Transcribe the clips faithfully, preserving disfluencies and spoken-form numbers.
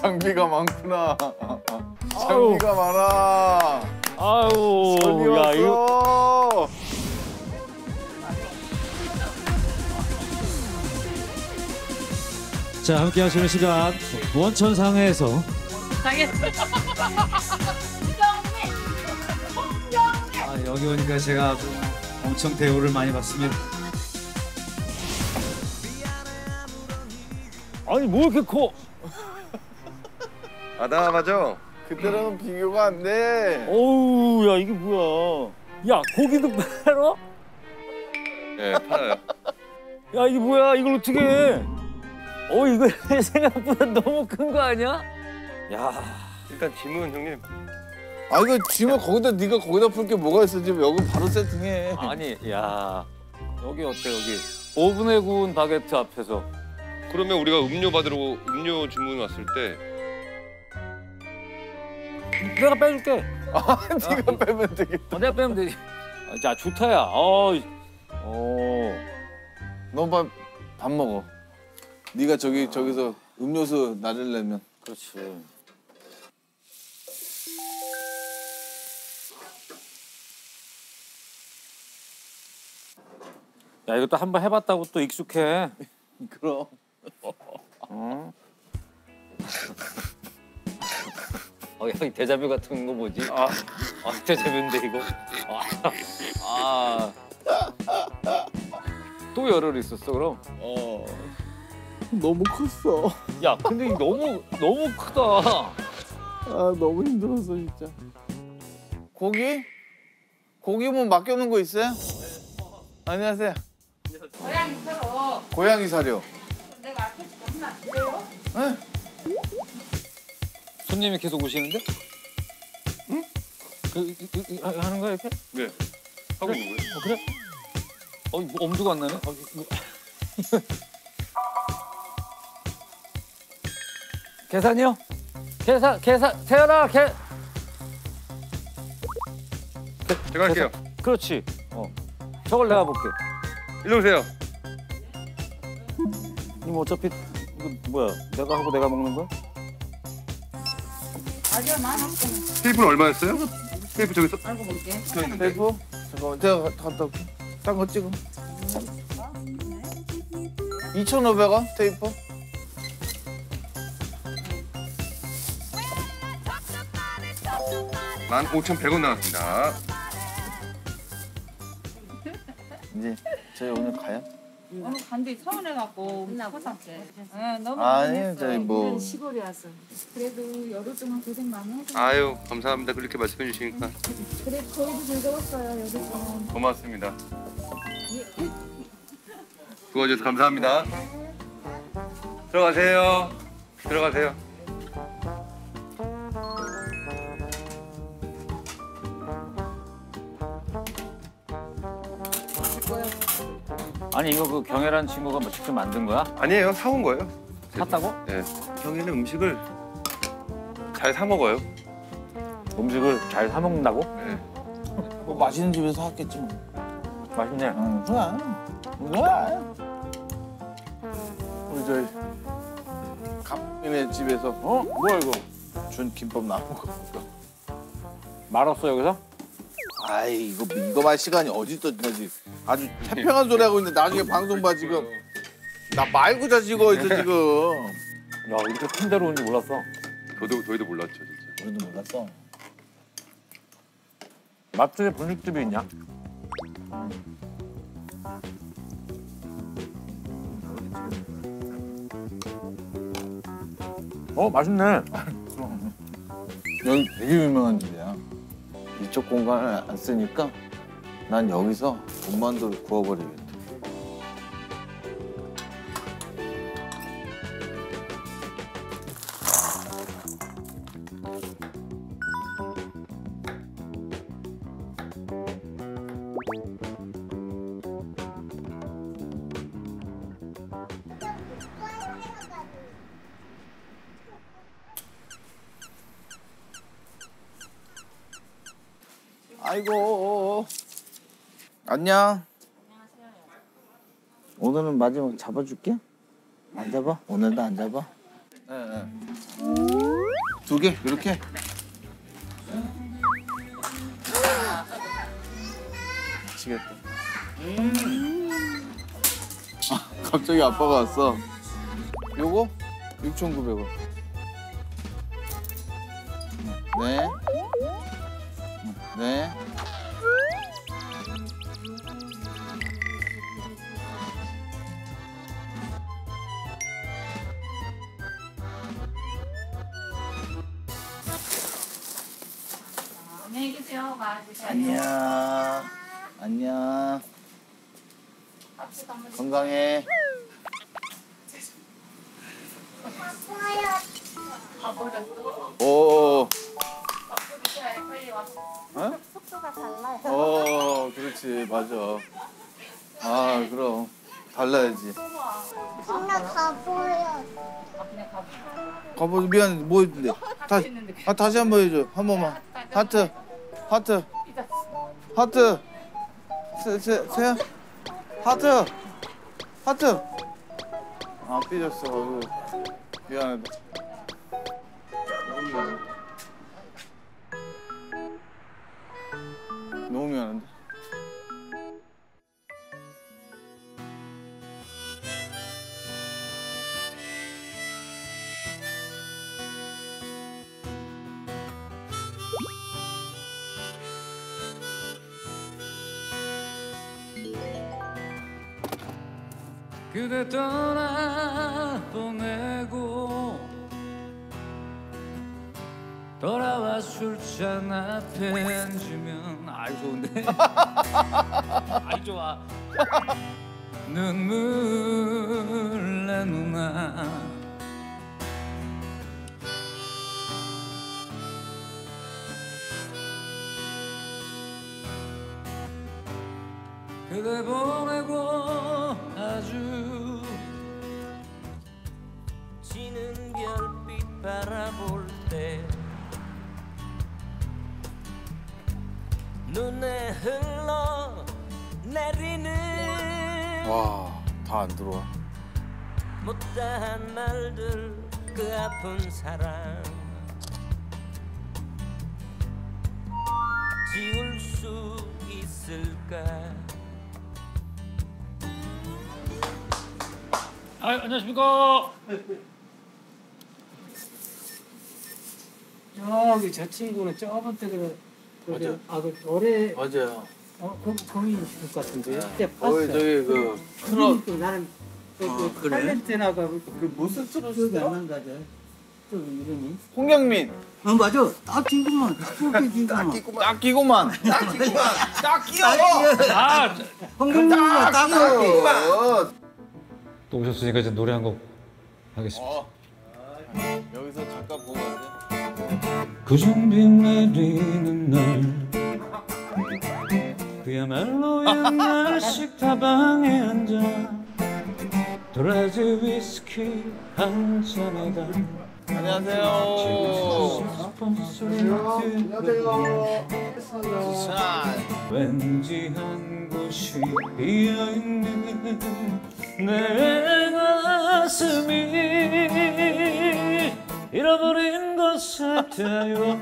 장비가 많구나. 장비가 아유. 많아. 아유, 야 이거. 자, 함께 하시는 시간 원천상해에서. 아, 여기 오니까 제가 아주 엄청 대우를 많이 받습니다. 아니 뭐 이렇게 커? 아담하죠? 그때랑은 비교가 안 돼. 어우, 야 이게 뭐야? 야 고기도 팔아? 네, 팔아요. 야 이게 뭐야? 이걸 어떻게 해? 어 이거 생각보다 너무 큰 거 아니야? 야 일단 짐은 형님. 아 이거 짐을 거기다 네가 거기다 풀 게 뭐가 있어? 지금 여기 바로 세팅해. 아니 야 여기 어때 여기? 오븐에 구운 바게트 앞에서. 그러면 우리가 음료 받으러 음료 주문 왔을 때 내가 빼줄게. 아 네가 빼면 되겠다. 어, 내가 빼면 되지. 아, 자 좋다야. 어, 어. 너 밥 밥 먹어. 네가 저기 저기서 음료수 나르려면. 그렇지. 야 이것도 한번 해봤다고 또 익숙해. 그럼. 어? 어, 여기 데자뷰 같은 거 뭐지? 아, 아 데자뷰인데 이거. 아, 아. 또 열흘 있었어 그럼? 어. 너무 컸어. 야, 근데 이거 너무 너무 크다. 아 너무 힘들었어 진짜. 고기? 고기 뭐 맡겨놓은 거 있어요? 안녕하세요. 고양이 사러. 고양이 사료. 내가 앞에서 겁나 그래요? 네? 손님이 계속 오시는데? 응? 그, 이, 이, 이, 하는 거야 이렇게? 네 하고 있는 거예요. 어, 그래? 어, 뭐 엄두가 안 나네. 어, 뭐. 계산이요? 계산, 계산, 태연아, 계. 제가 할게요. 계산. 그렇지. 어, 저걸 내가 볼게. 일로 오세요. 이거 어차피 이거 뭐야? 내가 하고 내가 먹는 거야? 아주 많았어. 테이프는 얼마였어요? 테이프 저기서 알고 볼게. 저 있는데. 테이프? 잠깐만 제가 가- 갔다 올게. 딴 거 찍어. 이천오백 원 테이프? 만 오천백 원 나왔습니다. 이제 저희 오늘 가요? 오늘 간뒤 서운해갖고 포상게. 네, 너무 아니 고생했어. 저희 뭐 시골에 와서. 그래도 열흘 동안 고생 많이 했어. 아유 감사합니다. 그렇게 말씀해 주시니까 그래 저희도 즐거웠어요 열흘 동안. 고맙습니다. 도와주셔서 감사합니다. 들어가세요. 들어가세요. 아니 이거 그 경혜라는 친구가 뭐 직접 만든 거야? 아니에요. 사온 거예요. 샀다고? 네. 경희는 음식을 잘 사 먹어요. 음식을 잘 사 먹는다고? 네. 뭐 맛있는 집에서 샀겠지 뭐. 맛있네. 응, 그래. 그래. 우리 저희 갑이네 집에서 어? 뭐야 이거? 준 김밥 나온 거. 말았어 여기서? 아이 이거 이거 말 시간이 어디 있었지? 아주 태평한 소리 하고 있는데 나중에 방송 봐 지금. 나 말고 자 지고 있어 지금. 야 이렇게 큰 데로 온지 몰랐어. 저도 저희도 몰랐죠 진짜. 우리도 몰랐어. 맛집에 분식집이 있냐? 어 맛있네. 여기 되게 유명한 집이야. 이쪽 공간을 안 쓰니까 난 여기서 군만두를 구워버리겠다. 아이고. 안녕. 오늘은 마지막 잡아줄게. 안 잡아? 오늘도 안 잡아? 네, 네. 두 개 이렇게. 미치겠다. 아, 갑자기 아빠가 왔어. 요거 육천구백 원. 네. 네. 안녕히 계세요. 가주세요. 안녕. 안녕. 건강해. 오. 어? 속도가 달라요. 어, 그렇지, 맞아. 아, 그럼 달라야지. 엄마 가보여. 가보, 미안해, 뭐 했는데? 다, 아, 다시 한 번 해줘, 한 번만. 하트, 하트, 하트. 세, 세, 세, 하트, 하트. 아, 삐졌어. 어이구. 미안하다. 너무 미안해. 너무 미안한데. 그대 떠나 보내고 돌아와 술잔 앞에 앉으면 아이 좋은데 아이 좋아 눈물 내 누나 그대 보내고 아주 지는 별빛 바라볼 때 눈에 흘러 내리는 와, 다 안 들어와. 못다한 말들 그 아픈 사랑 지울 수 있을까 아, 안녕하십니까. 저기 저 친구는 저번 때 그, 그, 아, 그 노래, 맞아요. 어, 그, 거기실 것 같은데. 그때 거기 봤어. 저기 그 트롯. 나는, 그, 아, 그, 그래? 탤런트나 그, 그 무슨 기억이 트롯이야? 안 난다죠. 저 이름이. 홍경민. 어, 맞아. 딱 친구만. 그렇게 친구만. 딱 끼고만. 딱 끼고만. 딱 끼워. 아, 홍경민이가 딱 할게. 끼워. 또 오셨으니까 이제 노래 한 곡 하겠습니다 어. 여기서 잠깐 보고 가자. 그중비 내리는 날 그야말로 옛날 식다방에 앉아 도라지 위스키 한 잔에다 안녕하세요. 안녕하세요. 자, 왠지 한 곳이 비어있는 내 가슴이 잃어버린 것 같아요.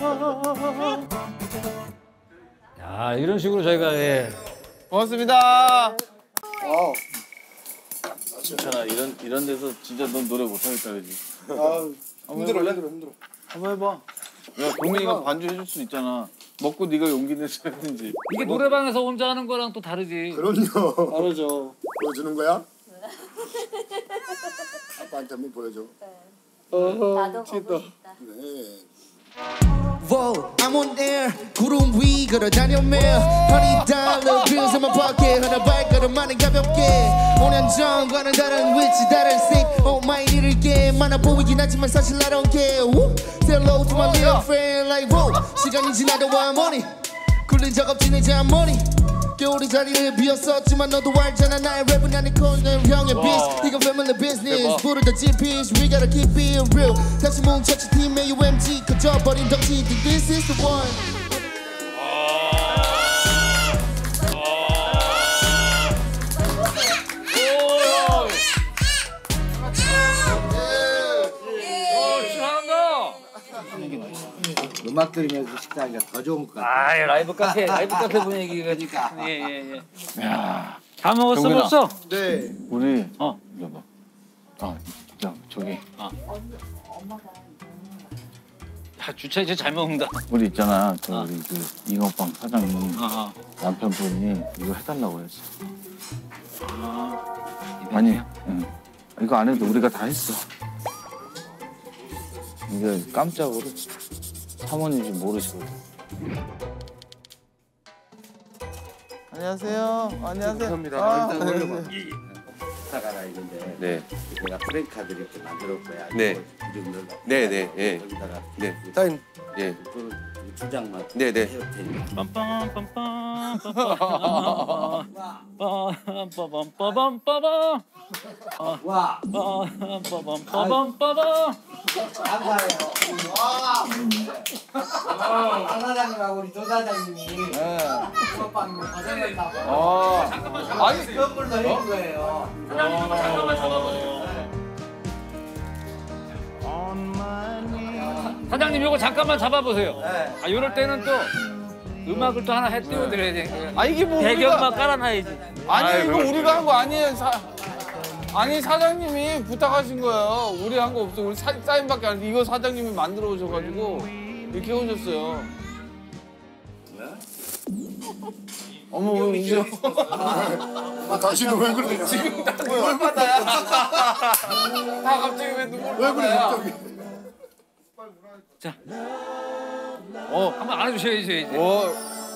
야, 이런 식으로 저희가 예. 고맙습니다. 어. 괜찮아. 이런 이런 데서 진짜 넌 노래 못하겠다 그지? 아 힘들어 힘들어 힘들어. 한번 해봐. 야, 동민이가 반주 해줄 수 있잖아. 먹고 네가 용기 내서 했든지. 이게 노래방에서 혼자 하는 거랑 또 다르지. 그럼요. 다르죠. 보여주는 거야? 아빠한테 한번 보여줘. 나도 보고 싶다. 네. Whoa, I'm on air. 구름 위 걸어다녀 매일 Honey dollar bills in my pocket 하나 발걸음만은 가볍게 오 년 전과는 다른 위치 다른 색 Oh my 일을 게 많아 보이긴 하지만 사실 I don't care Woo. Say hello to my little friend like whoa 시간이 지나도 I'm on it 굴린 적 없지 내 잠머리 겨울이 자리에 비었었지만 너도 알잖아 나의 랩은 나의 코는 형의 비스 이건 family business 부르다 지피스 We gotta keep it real 다시 뭉쳤지 팀의 유엠지 커져버린 덩치 This is the one 어, 잘한다. 음악 들으면서 식사하기가 더 좋은 것 같아. 아, 라이브 카페, 라이브 카페 분위기가. 예, 예, 예. 야, 다 먹었어, 정민아. 벌써? 네. 우리 어. 여보. 아, 야, 저기. 아. 야, 주차 이제 잘 먹는다. 우리 있잖아, 저 어. 우리 그 잉어빵 사장님 어, 어. 남편분이 이거 해달라고 했어. 아, 아니, 응. 이거 안 해도 우리가 다 했어. 이게 깜짝으로 사모님 좀 모르시거든. 안녕하세요. 안녕하세요. 감사합니다. 아, 일단 네. 올려봐. 부탁하라 있는데 네. 내가 프랭카드 이렇게 만들었을 거야. 네. 이름을 네, 네, 예. 여기다가 네. 사인. 예. 그 주장만 네, 네. 해올 테니. 빰빰빰빰 빰빰빰빰빰빰빰빰빰 와. 빰빰빰빰빰빰 감사해요. 와. 아, 사장님하고 우리 조 사장님이 잉어빵 과정을 다 어. 아니 그런 걸로 해준 거예요. 사장님 이거 잠깐만 잡아보세요. 네. 아, 이럴 때는 또 음악을 또 하나 해 띄워드려야 돼. 아 이게 뭐 배경만 우리가 깔아놔야지. 아니 이거 우리가 한 거 아니에요. 사, 아니 사장님이 부탁하신 거예요. 우리 한 거 없어. 우리 사, 사인밖에 안 돼. 이거 사장님이 만들어 오셔가지고 이렇게 해오셨어요. 어머 왜 웃어? 아, 당신은 왜 그래? 지금 다 눈물 받아야. 다 갑자기 왜 눈물 왜 그래, 받아야? 갑자기? 자, 어. 한번 안아주셔야죠 이제. 오.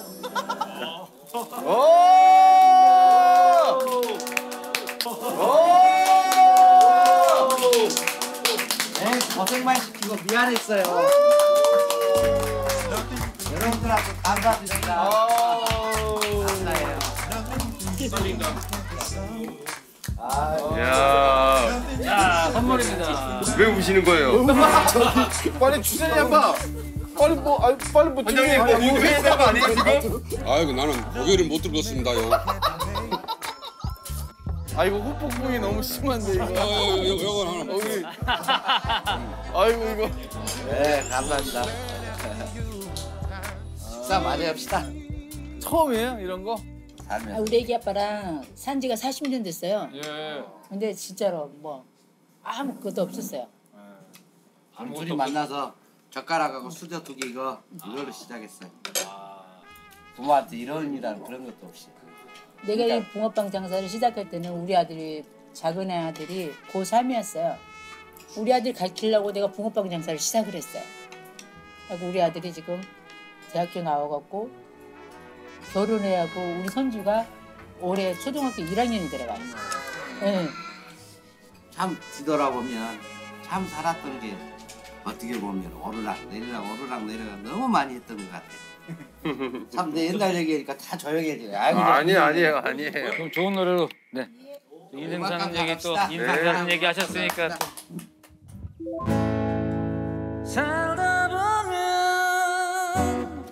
오. 네, 고생만 시키고 미안했어요. 여러분들한테 감사드립니다. 감사해요. 야, 자, 선물입니다. 왜 우시는 거예요? 빨리 주세요 한번. 빨리 뭐 아니 빨리 뭐 원장님 뭐 우회된 거 아니에요 지금? 아이고 나는 고개를 못 들었습니다요. 아 이거 후폭풍이 너무 심한데 이거. 어, 요, 요건 하나 먹어. 여기. 아이고 이거. 네, 감사합니다. 식사 많이 합시다. 처음이에요 이런 거? 아, 우리 애기 아빠랑 산 지가 사십 년 됐어요. 예. 근데 진짜로 뭐 아무것도 없었어요. 둘이 만나서 젓가락하고 수저 두 개 이거 이걸로 시작했어요. 부모한테 이런 일이라는 그런 것도 없이. 내가 이 붕어빵 장사를 시작할 때는 우리 아들이 작은 애 아들이 고삼이었어요. 우리 아들 가르치려고 내가 붕어빵 장사를 시작을 했어요. 그리고 우리 아들이 지금 대학교 나와갖고 결혼해하고 우리 손주가 올해 초등학교 일 학년이 들어가요. 네. 참 뒤돌아보면 참 살았던 게 어떻게 보면 오르락 내리락 오르락 내리락 너무 많이 했던 것 같아요. 참 내 옛날 얘기하니까 다 조용해져요. 아이고, 아니 아니에요 아니에요. 그럼 좋은 노래로 네. 인생 사는 얘기 또 인생 사는 얘기 하셨으니까 또. 살다 보면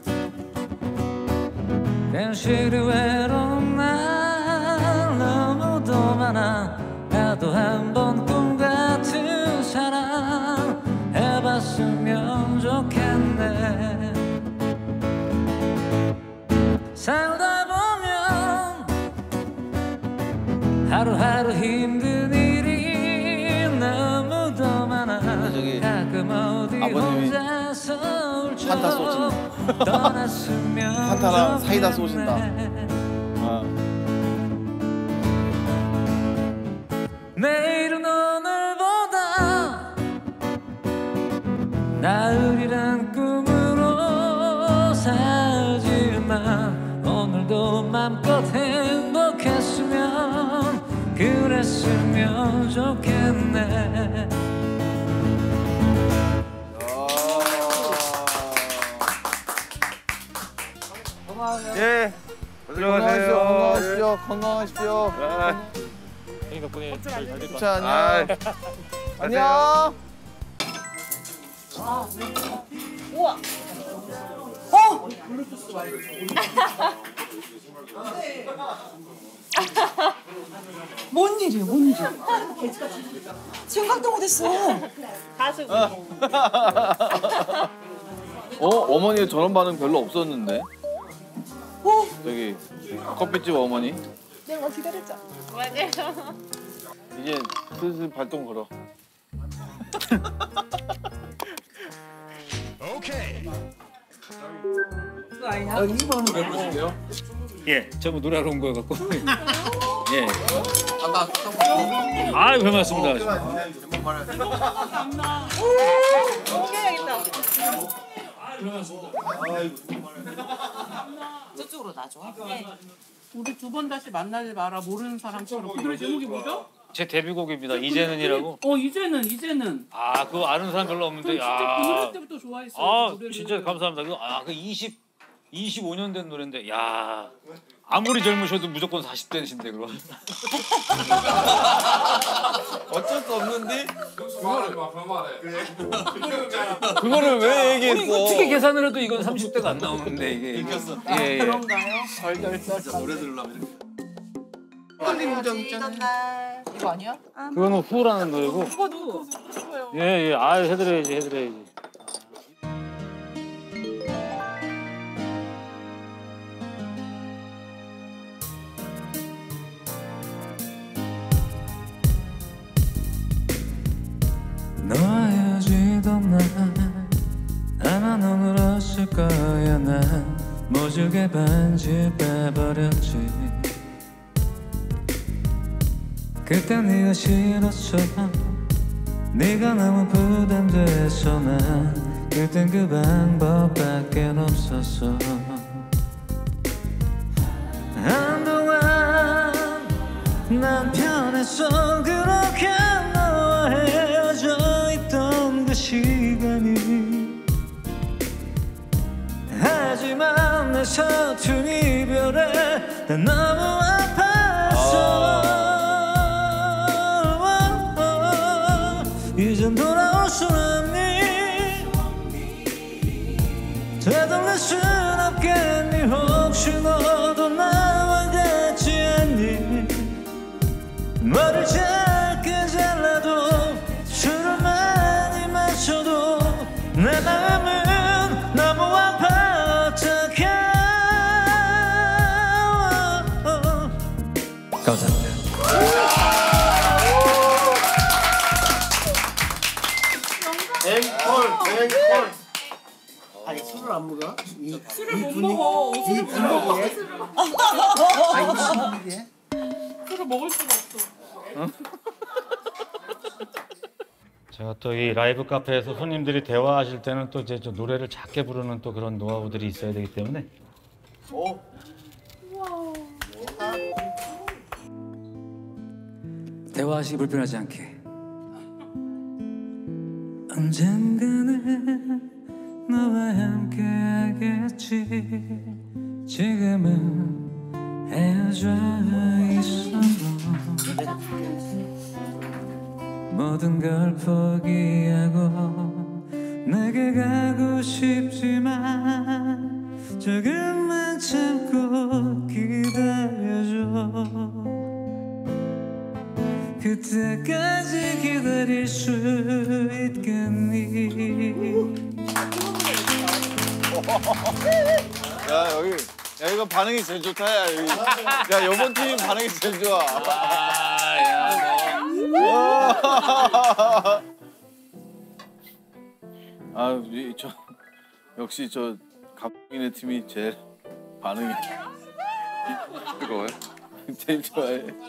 괜시리 외로운 날 너무도 많아. 나도 한번 꿈 같은 사랑 해봤으면 좋겠네. 살다 보면 하루하루 힘든 일이 너무도 많아. 가끔 어디 혼자서 울죠. 판타 쏘신다. 떠났으면 판타랑 사이다 쏘신다. 아. 내일은 오늘보다 나으리란 꿈으로 살지만 오늘도 맘껏 행복했으면 그랬으면 좋겠네. 예. 건강하십시오. 건강하십시오. 건강하십시오. 형님 덕분에 잘 될 것 자, 같아요. 안녕. 안녕. 우와. 어! 뭔 일이야, 뭔 일? 생각도 못했어. 가수. 어? 어머니가 저런 반응 별로 없었는데. 저기 커피집 어머니. 내가 기다렸죠. 맞아요. 이제 슬슬 발동 걸어. 오케이. 아, 이번은 몇 분인데요? 예, 저뭐 노래하러 온 거여갖고. 예. 아까 아유, 별 말씀입니다. 저쪽으로 놔줘. 우리 두 번 다시 만나지 마라. 모르는 사람처럼. 그 노래 제목이 뭐죠? 제 데뷔곡입니다. 이제는이라고. 어 이제는 이제는. 아, 그거 아는 사람 별로 없는데. 진짜 그 노래 야. 때부터 좋아했어요. 아, 그 노래를. 진짜 감사합니다. 그거 아, 그 이십, 이십오 년 된 노래인데, 야. 아무리 젊으셔도 무조건 사십 대신데 그럼. 어쩔 수 없는데. 그거를 왜 얘기했어? 어떻게 계산을 해도 이건 삼십 대가 안 나오는데 이게. 이겼어. 예, 예. 그런가요? 진짜 노래 들으려면 이렇게. 이거 아니야? 그거는 후라는 노래고. 그거도. 예, 예. 아, 해드려야지, 해드려야지. 너와 헤어지던 날 아마 너무 울었을 거야. 난 모질게 반지 빼버렸지. 그땐 네가 싫었어. 네가 너무 부담돼서 난 그땐 그 방법밖에 없었어. 한동안 난 편했어. 그렇게 너와 헤어져 있던 그 시간이. 하지만 내 서툰 이별에 난 너무 아팠어. 이젠 돌아올 수 없니? 되돌릴 순 없겠니? 혹시 너도 나와 같지 않니? 머리를 짧게 잘라도 술을 많이 마셔도 내 마음은 너무 아파. 어떡해. 감사합니다. 앵콜, 앵콜. 아니 술을 안 먹어? 이, 술을 못 먹어. 이 분위기에? 아니 이 분위기에? 술을 먹을 수가 없어. 제가 또 이 라이브 카페에서 손님들이 대화하실 때는 또 이제 좀 노래를 작게 부르는 또 그런 노하우들이 있어야 되기 때문에. 오. 대화하시기 불편하지 않게. 언젠가는 너와 함께 하겠지. 지금은 헤어져 있어도 모든 걸 포기하고 내게 가고 싶지만 조금만 참고 기다려줘. 그때까지 기다릴 수 있겠니? 야 여기 야 이거 반응이 제일 좋다. 야 여기. 야 이번 팀 반응이 제일 좋아. 아저 역시 저 감독님의 팀이 제일 반응이 뜨거워요? 제일 좋아해.